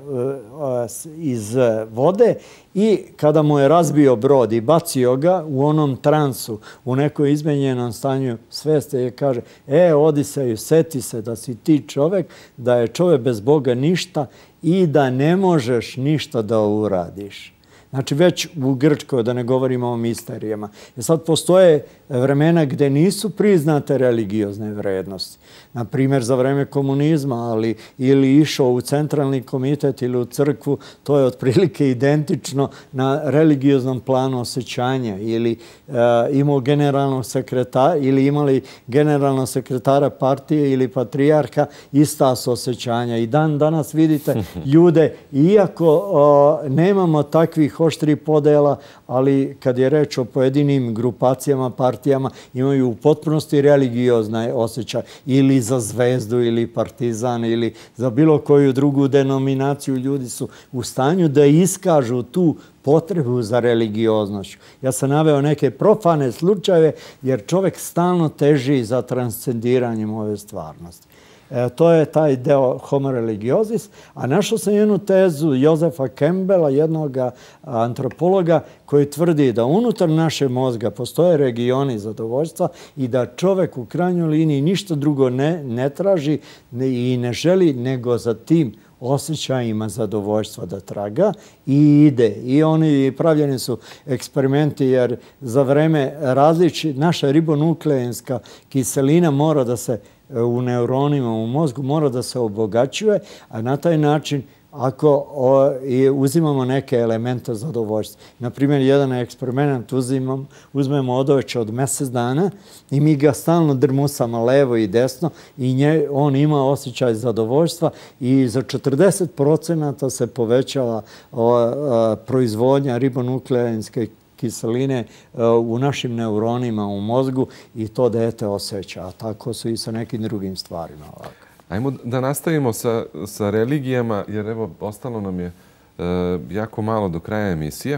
iz vode i kada mu je razbio brod i bacio ga u onom transu, u nekoj izmenjenom stanju sveste, je kaže, e, Odiseju, seti se da si ti čovek, da je čovek bez Boga ništa i da ne možeš ništa da uradiš. Znači, već u Grčkoj, da ne govorimo o misterijama. I sad postoje vremena gde nisu priznate religiozne vrednosti. Naprimjer, za vreme komunizma, ali ili išao u centralni komitet ili u crkvu, to je otprilike identično na religioznom planu osjećanja. Ili e, imao generalnog sekretara, ili imali generalnog sekretara partije ili patrijarha, ista su osjećanja. I dan danas vidite ljude, iako o, nemamo takvih oštri podela, ali kad je reč o pojedinim grupacijama, partijama, imaju u potpunosti religiozne osjećaje ili za Zvezdu ili Partizan ili za bilo koju drugu denominaciju. Ljudi su u stanju da iskažu tu potrebu za religioznošću. Ja sam naveo neke profane slučajeve jer čovjek stalno teži za transcendiranjem ove stvarnosti. E, to je taj deo homo religiosis, a našao sam jednu tezu Josefa Campbella, jednog antropologa, koji tvrdi da unutar naše mozga postoje regioni zadovoljstva i da čovjek u krajnjoj liniji ništa drugo ne, ne traži i ne želi nego za tim osjećajima zadovoljstva da traga i ide. I oni pravljeni su eksperimenti jer za vreme različitih, naša ribonukleinska kiselina mora da se u neuronima, u mozgu mora da se obogaćuje, a na taj način ako o, i uzimamo neke elemente zadovoljstva. Naprimjer, jedan eksperiment uzimam, uzmemo odoveće od mjesec dana i mi ga stalno drmusamo levo i desno i nje, on ima osjećaj zadovoljstva i za četrdeset procenata se povećava o, o, proizvodnja ribonukleinske kiseline u našim neuronima u mozgu i to dete osjeća. A tako su i sa nekim drugim stvarima. Ajmo da nastavimo sa, sa religijama, jer evo, ostalo nam je e, jako malo do kraja emisije.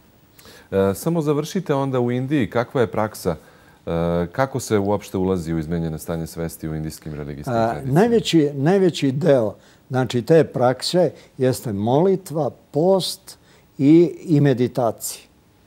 E, samo završite onda u Indiji. Kakva je praksa? E, kako se uopšte ulazi u izmenjene stanje svesti u indijskim religijskim tradicijama? Najveći, najveći deo znači, te prakse jeste molitva, post i, i meditacija.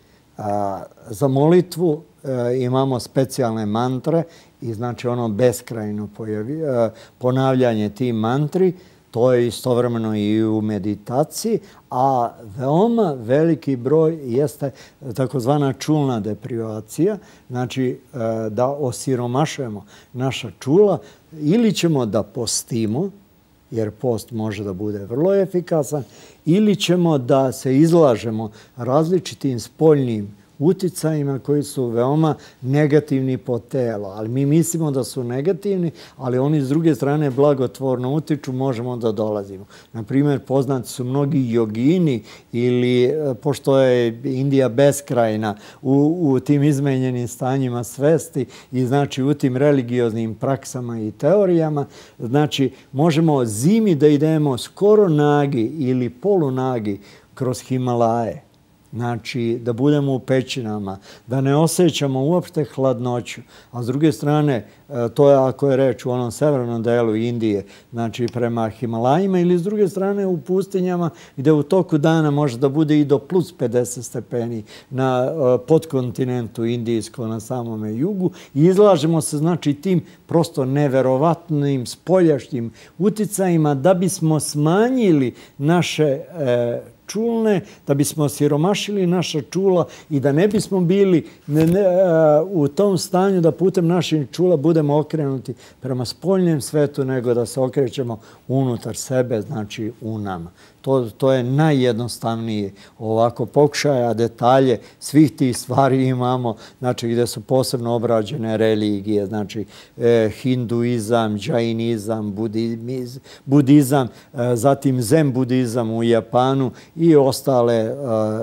A, za molitvu e, imamo specijalne mantre i znači ono beskrajno pojavi, e, ponavljanje tih mantri. To je istovremeno i u meditaciji, a veoma veliki broj jeste takozvana čulna deprivacija, znači e, da osiromašujemo naša čula ili ćemo da postimo, jer post može da bude vrlo efikasan, ili ćemo da se izlažemo različitim spoljnim uticajima koji su veoma negativni po telo. Ali mi mislimo da su negativni, ali oni s druge strane blagotvorno utiču, možemo da dolazimo. Naprimjer, poznati su mnogi jogini ili, pošto je Indija beskrajna u, u tim izmenjenim stanjima svesti i znači u tim religioznim praksama i teorijama, znači možemo zimi da idemo skoro nagi ili polunagi kroz Himalaje. Znači, da budemo u pećinama, da ne osjećamo uopšte hladnoću. A s druge strane, to je ako je reč u onom severnom delu Indije, znači prema Himalajima ili s druge strane u pustinjama gdje u toku dana može da bude i do plus pedeset stepeni na podkontinentu indijskom na samome jugu i izlažemo se znači tim prosto neverovatnim spoljašnjim uticajima da bismo smanjili naše e, čulne, da bismo osiromašili naša čula i da ne bismo bili ne, ne, u tom stanju da putem naših čula budemo okrenuti prema spoljnjem svetu, nego da se okrećemo unutar sebe, znači u nama. To, to je najjednostavnije ovako pokušaja, detalje svih tih stvari imamo, znači gdje su posebno obrađene religije, znači eh, hinduizam, džainizam, budimiz, budizam, eh, zatim zen budizam u Japanu i ostale eh,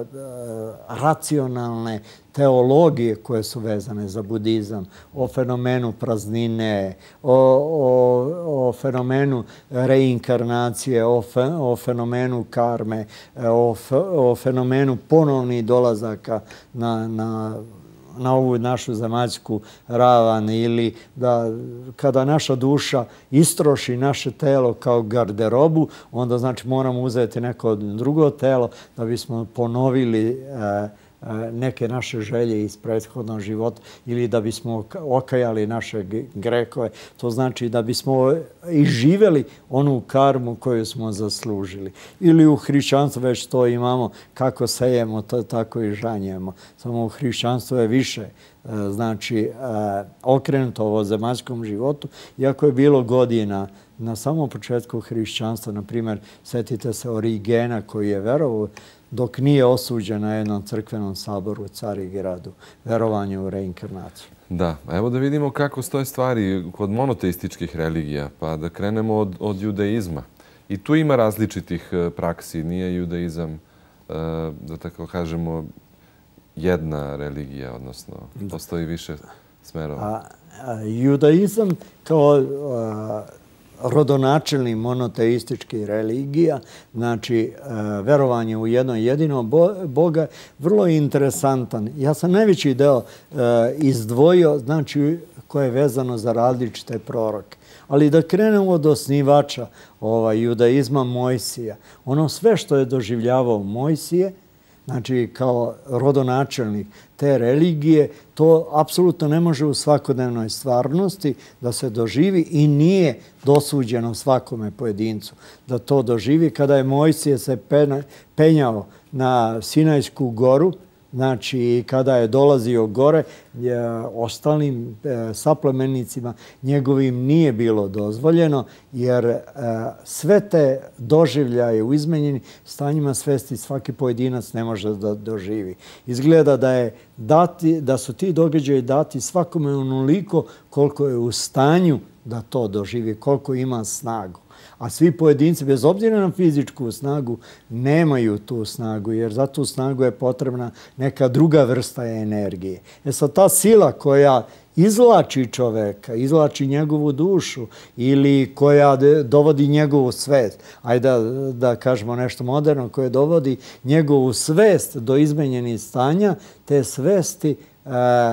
racionalne teologije koje su vezane za budizam, o fenomenu praznine, o, o, o fenomenu reinkarnacije, o, fe, o fenomenu karme, o, fe, o fenomenu ponovnih dolazaka na, na, na ovu našu zemaljsku ravan ili da kada naša duša istroši naše telo kao garderobu, onda znači moramo uzeti neko drugo telo da bismo ponovili eh, neke naše želje iz prethodnog života ili da bismo okajali naše grehove. To znači da bismo izživjeli onu karmu koju smo zaslužili. Ili u hrišćanstvu već to imamo, kako sejemo, to tako i žanjemo. Samo u hrišćanstvu je više znači okrenuto ovo zemaljskom životu, iako je bilo godina na samom početku hrišćanstva, na primjer, setite se Origena koji je verovao dok nije osuđen na jednom crkvenom saboru u Carigradu, verovanje u reinkarnaciju. Da, evo da vidimo kako stoje stvari kod monoteističkih religija, pa da krenemo od, od judaizma. I tu ima različitih praksi, nije judaizam, da tako kažemo, jedna religija, odnosno postoji više smerova. A, a, judaizam kao a, rodonačelni monoteistički religija, znači verovanje u jedno jedino Boga, vrlo je interesantan. Ja sam najveći deo izdvojio, znači koje je vezano za različite proroke. Ali da krenemo od osnivača ovaj, judaizma Mojsija. Ono sve što je doživljavao Mojsije, znači kao rodonačelnik te religije, to apsolutno ne može u svakodnevnoj stvarnosti da se doživi i nije dosuđeno svakome pojedincu da to doživi. Kada je Mojsije se penjao na Sinajsku goru, znači kada je dolazio gore, ostalim saplemenicima njegovim nije bilo dozvoljeno, jer sve te doživljaje u izmenjenim stanjima svesti svaki pojedinac ne može da doživi. Izgleda da, je dati, da su ti događaji dati svakome onoliko koliko je u stanju da to doživi, koliko ima snagu. A svi pojedinci, bez obzira na fizičku snagu, nemaju tu snagu, jer za tu snagu je potrebna neka druga vrsta energije. E sad, ta sila koja izvlači čoveka, izvlači njegovu dušu ili koja dovodi njegovu svest, ajde da, da kažemo nešto moderno, koja dovodi njegovu svest do izmenjenih stanja, te svesti, eh,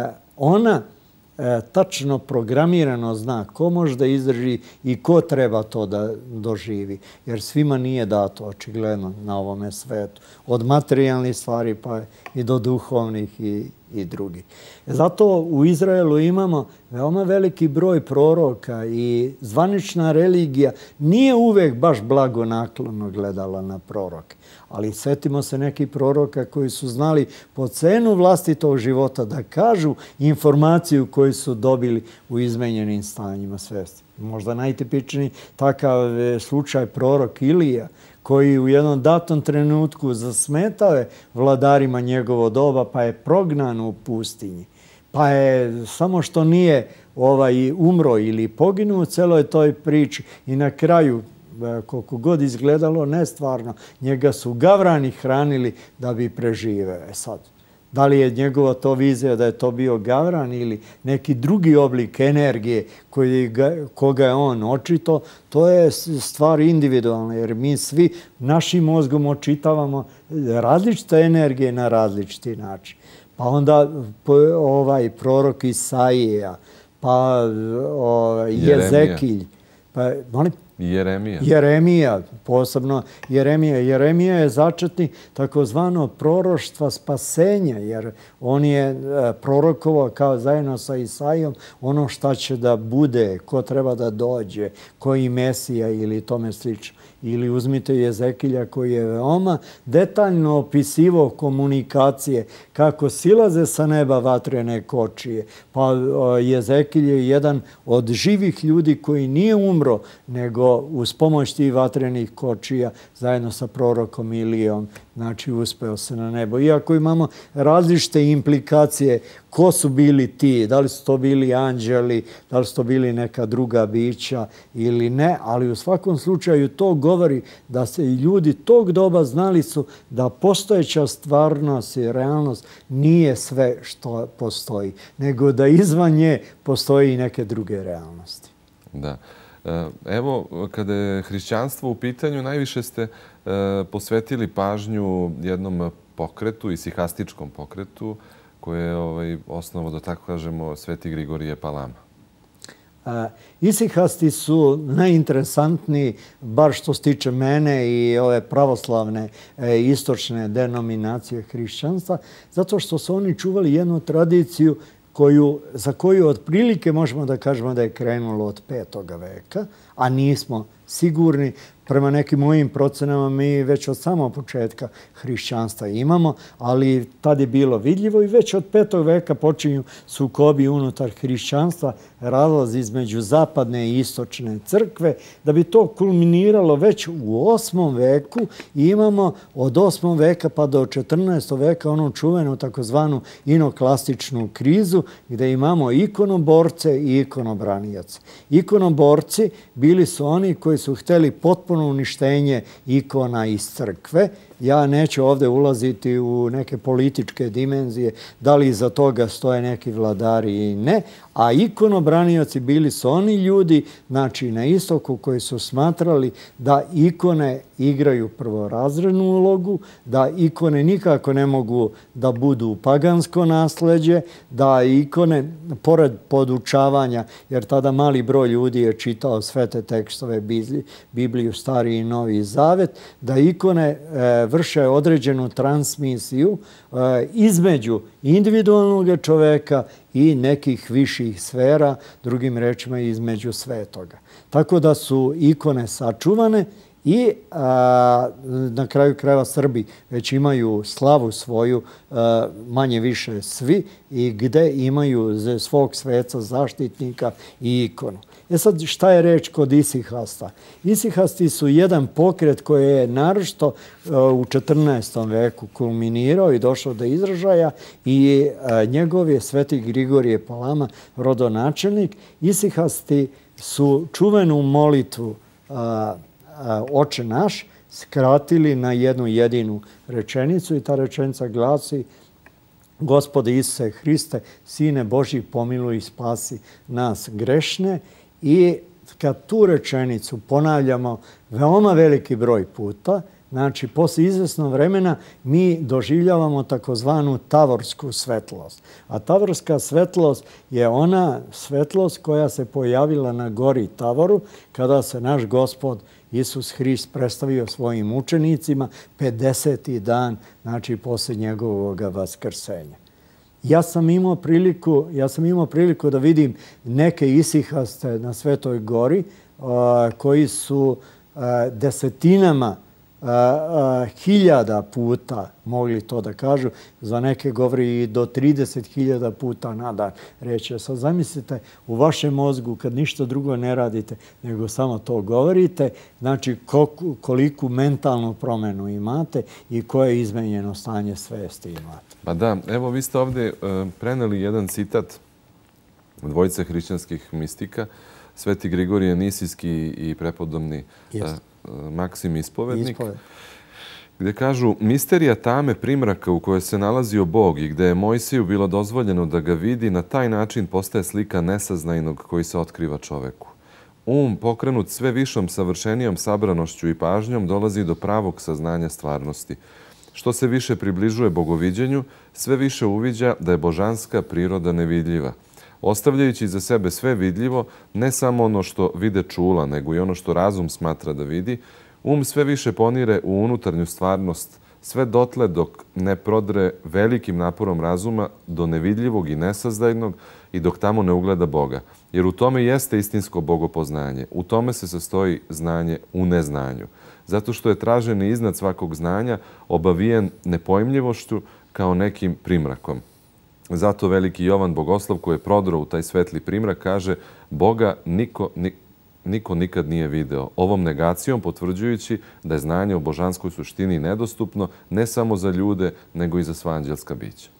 ona tačno programirano zna ko može da izdrži i ko treba to da doživi. Jer svima nije dato, očigledno, na ovome svetu. Od materijalnih stvari pa i do duhovnih i, i drugih. Zato u Izraelu imamo veoma veliki broj proroka i zvanična religija nije uvek baš blagonaklono gledala na proroke. Ali setimo se nekih proroka koji su znali po cenu vlastitog života da kažu informaciju koju su dobili u izmenjenim stanjima svesti. Možda najtipičniji takav je slučaj prorok Ilija, koji u jednom datom trenutku zasmetao je vladarima njegovo doba, pa je prognan u pustinji. Pa je samo što nije ovaj umro ili poginuo u celoj toj priči i na kraju, koliko god izgledalo nestvarno, njega su gavrani hranili da bi preživeo. E sad, da li je njegova to vizija da je to bio gavran ili neki drugi oblik energije koji ga, koga je on očito, to je stvar individualna, jer mi svi našim mozgom očitavamo različite energije na različiti način. Pa onda ovaj prorok Isaija, pa ovaj, Jezekilj, pa, molim, Jeremija. Jeremija, posebno Jeremija. Jeremija je začetnik takozvano proroštva spasenja, jer on je prorokovao kao zajedno sa Isajom ono šta će da bude, ko treba da dođe, koji Mesija ili tome slično. Ili uzmite Jezekilja koji je veoma detaljno opisivao komunikacije, kako silaze sa neba vatrene kočije. Pa Jezekilj je jedan od živih ljudi koji nije umro, nego uz pomoć tih vatrenih kočija zajedno sa prorokom Ilijom, znači uspeo se na nebo. Iako imamo različite implikacije ko su bili ti, da li su to bili anđeli, da li su to bili neka druga bića ili ne, ali u svakom slučaju to govori da se i ljudi tog doba znali su da postojeća stvarnost i realnost nije sve što postoji, nego da izvan nje postoji i neke druge realnosti. Da. Evo, kada je hrišćanstvo u pitanju, najviše ste posvetili pažnju jednom pokretu, isihastičkom pokretu, koje je ovaj, osnovo, da tako kažemo, Sveti Grigorije Palama. Isihasti su najinteresantniji, bar što se tiče mene i ove pravoslavne istočne denominacije hrišćanstva, zato što su oni čuvali jednu tradiciju koju, za koju otprilike možemo da kažemo da je krenulo od petoga veka, a nismo sigurni. Prema nekim mojim procenama mi već od samog početka hrišćanstva imamo, ali tad je bilo vidljivo i već od petog veka počinju sukobi unutar hrišćanstva, razlaz između zapadne i istočne crkve. Da bi to kulminiralo već u osmom veku, imamo od osmog veka pa do četrnaestog veka onu čuvenu takozvanu inoklastičnu krizu, gde imamo ikonoborce i ikonobranijace. Ikonoborci bili su oni koji su hteli potpuno uništenje ikona iz crkve. Ja neću ovdje ulaziti u neke političke dimenzije, da li iza toga stoje neki vladari i ne, a ikonobranioci bili su oni ljudi, znači na istoku, koji su smatrali da ikone igraju prvorazrednu ulogu, da ikone nikako ne mogu da budu pagansko nasleđe, da ikone, pored podučavanja, jer tada mali broj ljudi je čitao sve te tekstove Bibliju, Stari i Novi Zavet, da ikone vrše određenu transmisiju između individualnog čoveka i nekih viših sfera, drugim rečima između svetoga. Tako da su ikone sačuvane i a, na kraju krajeva Srbi već imaju slavu svoju, a, manje više svi, i gde imaju za svog sveca zaštitnika i ikonu. E sad, šta je reč kod isihasta? Isihasti su jedan pokret koji je naročito u četrnaestom veku kulminirao i došao do izražaja i njegov je Sveti Grigorije Palama rodonačelnik. Isihasti su čuvenu molitvu Oče naš skratili na jednu jedinu rečenicu i ta rečenica glasi: Gospode Isuse Hriste, Sine Božji, pomiluj i spasi nas grešne. I kad tu rečenicu ponavljamo veoma veliki broj puta, znači posle izvesnog vremena mi doživljavamo takozvanu tavorsku svetlost. A tavorska svetlost je ona svetlost koja se pojavila na gori Tavoru kada se naš Gospod Isus Hrist predstavio svojim učenicima pedeseti dan, znači posle njegovog vaskrsenja. Ja sam imao priliku, ja sam imao priliku da vidim neke isihaste na Svetoj gori koji su desetinama hiljada puta mogli to da kažu, za neke govori i do trideset hiljada puta na dan reći. Sad zamislite u vašem mozgu kad ništa drugo ne radite, nego samo to govorite, znači koliku mentalnu promenu imate i koje izmenjeno stanje svesti imate. Pa da, evo vi ste ovdje preneli jedan citat dvojice hrišćanskih mistika, Sveti Grigorije Nisijski i prepodobni Maksim Ispovednik, gdje kažu: misterija tame primraka u kojoj se nalazio Bog i gdje je Mojsiju bilo dozvoljeno da ga vidi, na taj način postaje slika nesaznajnog koji se otkriva čoveku. Um, pokrenut sve višom savršenijom sabranošću i pažnjom, dolazi do pravog saznanja stvarnosti. Što se više približuje bogoviđenju, sve više uviđa da je božanska priroda nevidljiva. ostavljajući iza sebe sve vidljivo, ne samo ono što vide čula, nego i ono što razum smatra da vidi, um sve više ponire u unutarnju stvarnost, sve dotle dok ne prodre velikim naporom razuma do nevidljivog i nesazdajnog i dok tamo ne ugleda Boga. Jer u tome jeste istinsko bogopoznanje. U tome se sastoji znanje u neznanju. Zato što je traženi iznad svakog znanja obavijen nepojmljivošću kao nekim primrakom. Zato veliki Jovan Bogoslav, koji je prodro u taj svetli primrak, kaže: Boga niko, ni, niko nikad nije video. Ovom negacijom potvrđujući da je znanje o božanskoj suštini nedostupno ne samo za ljude, nego i za sva anđelska bića.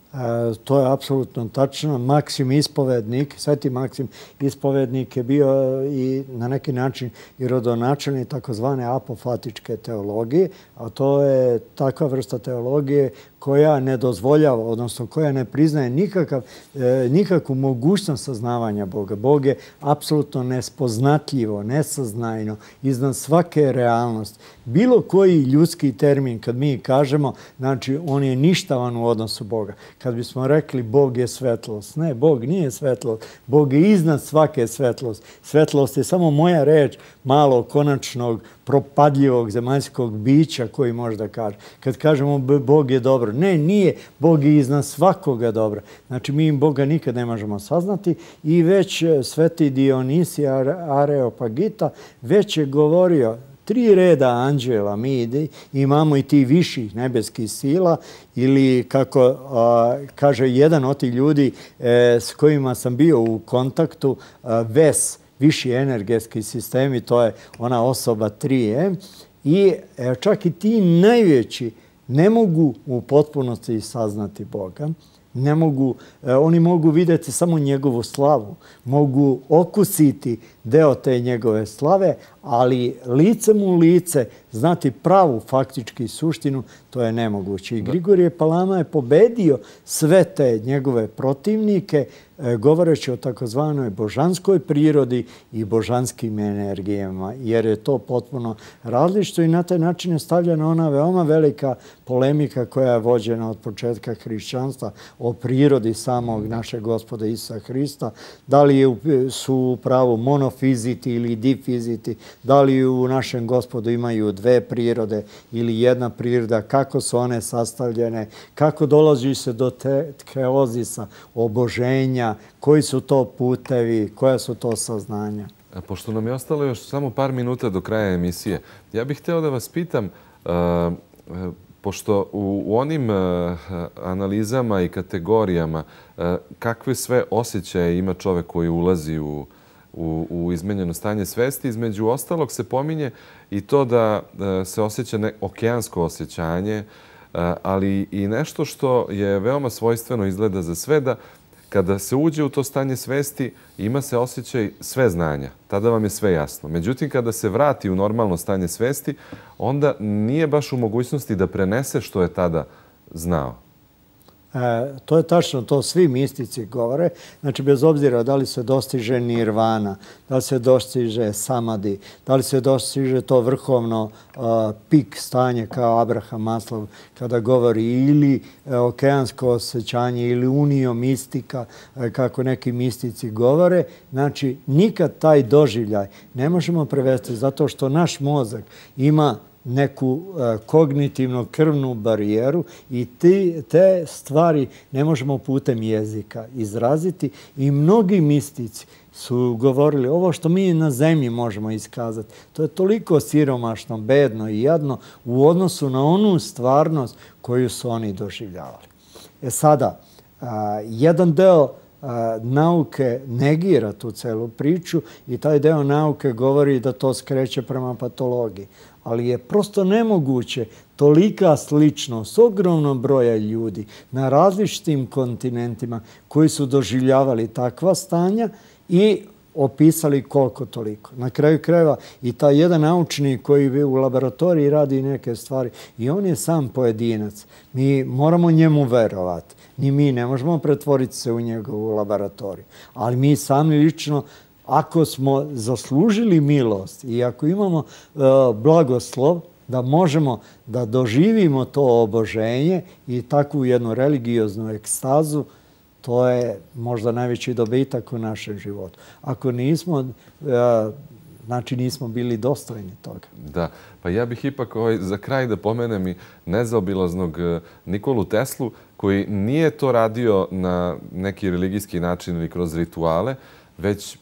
E, to je apsolutno tačno. Maksim ispovednik, sveti Maksim ispovednik je bio i na neki način i rodonačelnik takozvane apofatičke teologije, a to je takva vrsta teologije koja ne dozvoljava, odnosno koja ne priznaje nikakav, e, nikakvu mogućnost saznavanja Boga. Bog je apsolutno nespoznatljivo, nesaznajno, iznad svake realnosti. Bilo koji ljudski termin, kad mi kažemo, znači on je ništavan u odnosu Boga. Kad bismo rekli Bog je svetlost. Ne, Bog nije svetlost. Bog je iznad svake svetlosti. Svetlost je samo moja reč malog, konačnog, propadljivog zemaljskog bića koji možda kaže. Kad kažemo Bog je dobro. Ne, nije. Bog je iznad svakoga dobra. Znači, mi Boga nikad ne možemo saznati i već sveti Dionisije Areopagita već je govorio tri reda anđela mi imamo i ti viših nebeskih sila ili kako a, kaže jedan od tih ljudi e, s kojima sam bio u kontaktu, a, Ves, viši energetski sistemi, to je ona osoba tri M i e, čak i ti najveći ne mogu u potpunosti saznati Boga. Ne mogu, e, oni mogu vidjeti samo njegovu slavu, mogu okusiti deo te njegove slave, ali licem u lice znati pravu faktički suštinu, to je nemoguće. I Grigorije Palama je pobedio sve te njegove protivnike, e, govoreći o takozvanoj božanskoj prirodi i božanskim energijama, jer je to potpuno različito i na taj način je stavljena ona veoma velika polemika koja je vođena od početka hrišćanstva o prirodi samog našeg Gospoda Isusa Hrista. Da li je, su u pravu monofiziti ili difiziti, da li u našem Gospodu imaju dve prirode ili jedna priroda, kako su one sastavljene, kako dolazi se do te teozisa, oboženja, koji su to putevi, koja su to saznanja. A pošto nam je ostalo još samo par minuta do kraja emisije, ja bih hteo da vas pitam, uh, uh, pošto u, u onim uh, analizama i kategorijama uh, kakve sve osjećaje ima čovek koji ulazi u U, u izmenjeno stanje svesti. Između ostalog se pominje i to da se osjeća ne, okeansko osjećanje, ali i nešto što je veoma svojstveno izgleda za sve, da kada se uđe u to stanje svesti ima se osjećaj sve znanja. Tada vam je sve jasno. Međutim, kada se vrati u normalno stanje svesti, onda nije baš u mogućnosti da prenese što je tada znao. E, to je tačno, to svi mistici govore. Znači, bez obzira da li se dostiže nirvana, da li se dostiže samadi, da li se dostiže to vrhovno uh, pik stanje kao Abraham Maslov kada govori ili uh, okeansko osjećanje ili unio mistika, uh, kako neki mistici govore. Znači, nikad taj doživljaj ne možemo prevesti zato što naš mozak ima neku kognitivno krvnu barijeru i ti, te stvari ne možemo putem jezika izraziti i mnogi mistici su govorili ovo što mi na zemlji možemo iskazati. To je toliko siromašno, bedno i jadno u odnosu na onu stvarnost koju su oni doživljavali. E sada, a, jedan deo a, nauke negira tu celu priču i taj deo nauke govori da to skreće prema patologiji. Ali je prosto nemoguće tolika sličnost ogromnog broja ljudi na različitim kontinentima koji su doživljavali takva stanja i opisali koliko toliko. Na kraju krajeva i taj jedan naučnik koji u laboratoriji radi neke stvari i on je sam pojedinac. Mi moramo njemu verovati. Ni mi ne možemo pretvoriti se u njegovu laboratoriju. Ali mi sami lično, ako smo zaslužili milost i ako imamo uh, blagoslov da možemo da doživimo to oboženje i takvu jednu religioznu ekstazu, To je možda najveći dobitak u našem životu. Ako nismo, znači nismo bili dostojni toga. Da, pa ja bih ipak ovaj, za kraj da pomenem i nezaobilaznog Nikolu Teslu, koji nije to radio na neki religijski način ili kroz rituale, već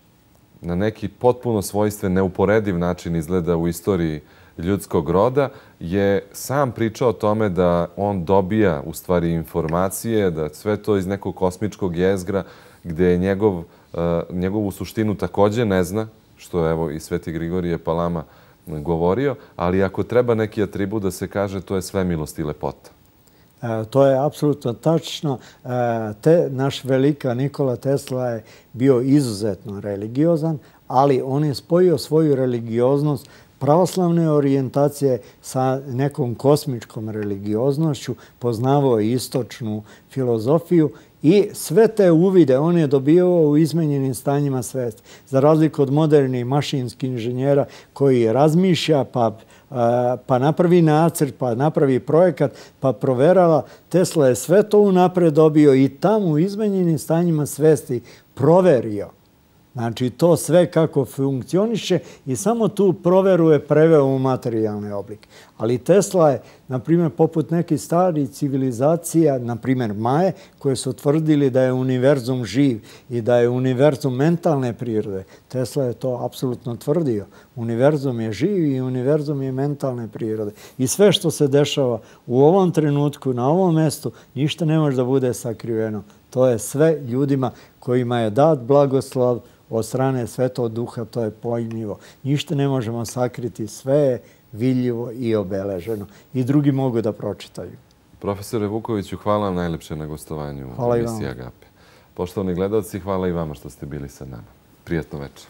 na neki potpuno svojstven, neuporediv način izgleda u istoriji ljudskog roda, je sam pričao o tome da on dobija u stvari informacije, da sve to iz nekog kosmičkog jezgra, gde je njegov, njegovu suštinu takođe ne zna, što je evo i Sveti Grigorije Palama govorio, ali ako treba neki atribut da se kaže, to je sve milost i lepota. E, to je apsolutno tačno. E, te, naš velika Nikola Tesla je bio izuzetno religiozan, ali on je spojio svoju religioznost pravoslavne orijentacije sa nekom kosmičkom religioznošću, poznavao je istočnu filozofiju i sve te uvide on je dobivao u izmenjenim stanjima svesti. Za razliku od modernih mašinskih inženjera koji razmišlja, pa, pa napravi nacrt, pa napravi projekat, pa proverava, Tesla je sve to unapred dobio i tamo u izmenjenim stanjima svesti proverio. Znači, to sve kako funkcioniše i samo tu proveru je preveo u materijalne oblike. Ali Tesla je, na primjer, poput nekih starih civilizacija, na primjer Maje, koje su tvrdili da je univerzum živ i da je univerzum mentalne prirode. Tesla je to apsolutno tvrdio. Univerzum je živ i univerzum je mentalne prirode. I sve što se dešava u ovom trenutku, na ovom mestu, ništa ne može da bude sakriveno. To je sve ljudima kojima je dat blagoslov od strane Svetog Duha, to je pojmljivo. Ništa ne možemo sakriti, sve je vidljivo i obeleženo. I drugi mogu da pročitaju. Profesore Vukoviću, hvala vam najlepše na gostovanju u emisiji Agape. Poštovani gledalci, hvala i vama što ste bili sa nama. Prijatno večer.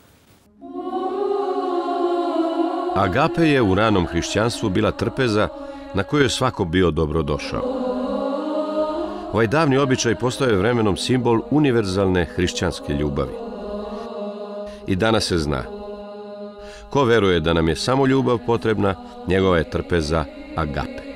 Agape je u ranom hrišćanstvu bila trpeza na kojoj je svako bio dobrodošao. Ovaj davni običaj postao je vremenom simbol univerzalne hrišćanske ljubavi. I danas se zna. Ko veruje da nam je samo ljubav potrebna, njegova je trpeza agape.